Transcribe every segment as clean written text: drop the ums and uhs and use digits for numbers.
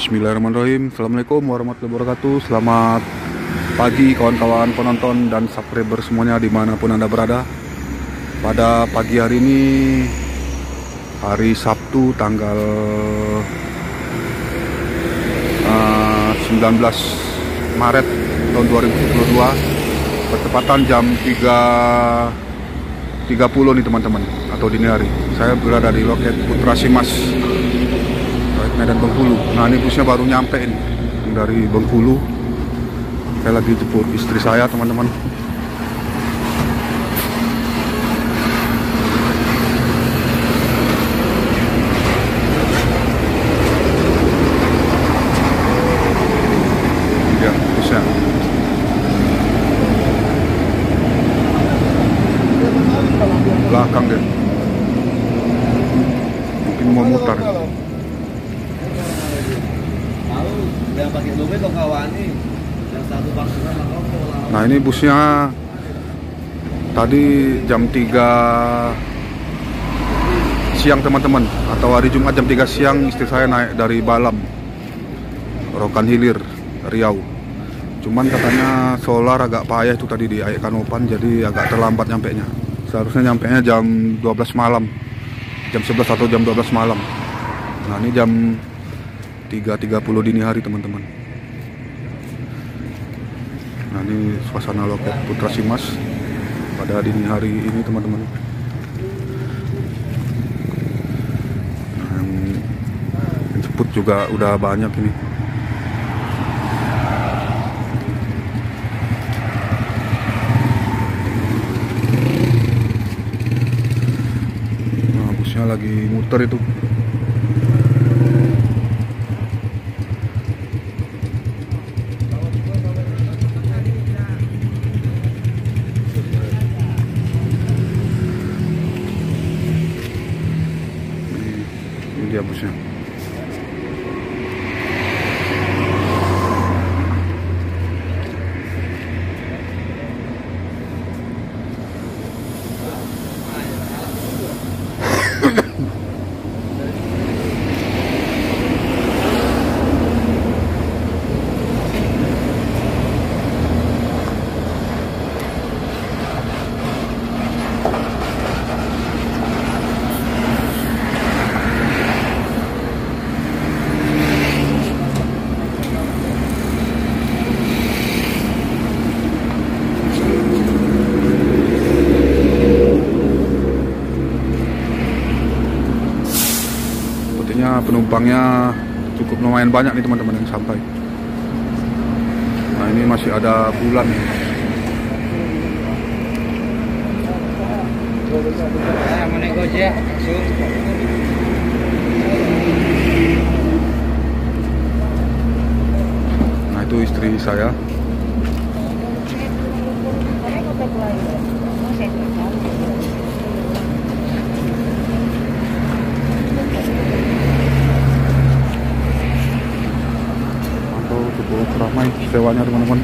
Bismillahirrahmanirrahim. Assalamualaikum warahmatullahi wabarakatuh. Selamat pagi kawan-kawan penonton dan subscriber semuanya dimanapun Anda berada. Pada pagi hari ini, hari Sabtu tanggal 19 Maret tahun 2022, bertepatan jam 3.30 nih teman-teman, atau dini hari. Saya berada di loket Putra Simas, Medan Bengkulu. Nah, ini busnya baru nyampe ini dari Bengkulu. Saya lagi jemput istri saya, teman-teman. Ya, busnya. Belakang deh. Mungkin mau mutar. Nah, ini busnya tadi jam 3 siang teman-teman, atau hari Jumat jam 3 siang istri saya naik dari Balam, Rokan Hilir, Riau. Cuman katanya solar agak payah itu tadi di Aik Kanopan, jadi agak terlambat nyampenya. Seharusnya nyampenya jam 12 malam, jam 11 atau jam 12 malam. Nah, ini jam 3.30 dini hari teman-teman. Nah, ini suasana loket Putra Simas pada dini hari ini teman-teman. Nah, yang jemput juga udah banyak ini. Nah, busnya lagi muter itu. Dia busnya. Penumpangnya cukup lumayan banyak nih teman-teman yang sampai. Nah, ini masih ada bulan nih. Nah, itu istri saya. Cukup ramai sewanya teman-teman.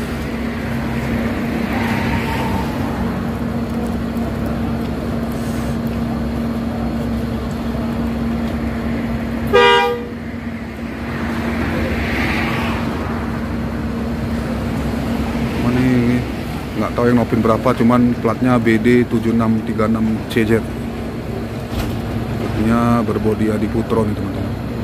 Ini nggak tahu yang nopin berapa, cuman platnya BD 7636 CZ. Sepertinya berbodi Adi Putro nih teman-teman.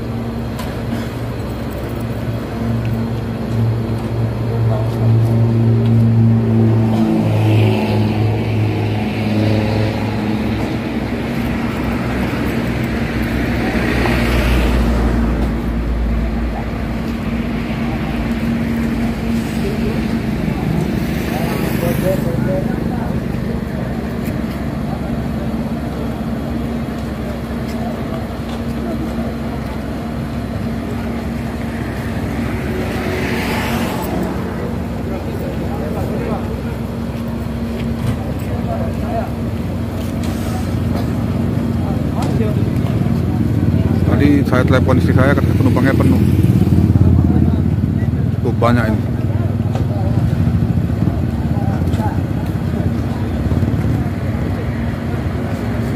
Tadi saya telepon istri saya, kata penumpangnya penuh. Cukup banyak ini.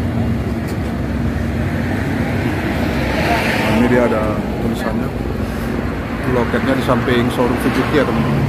Ini dia ada tulisannya. samping showroom Suzuki ya teman-teman.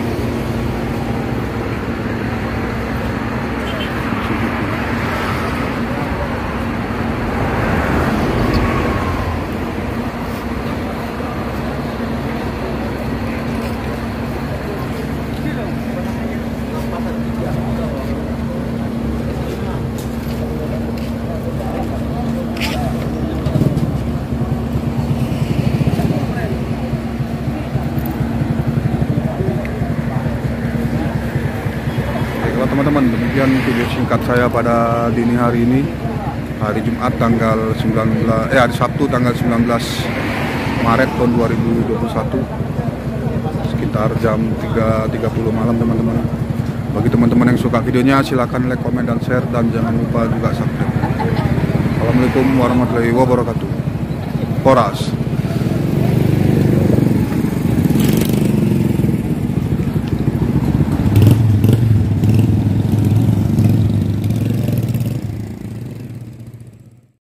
Teman-teman, demikian video singkat saya pada dini hari ini, hari Jumat tanggal 19 hari Sabtu tanggal 19 Maret tahun 2021 sekitar jam 3.30 malam teman-teman. Bagi teman-teman yang suka videonya silahkan like, komen, dan share, dan jangan lupa juga subscribe. Assalamualaikum warahmatullahi wabarakatuh. Poras.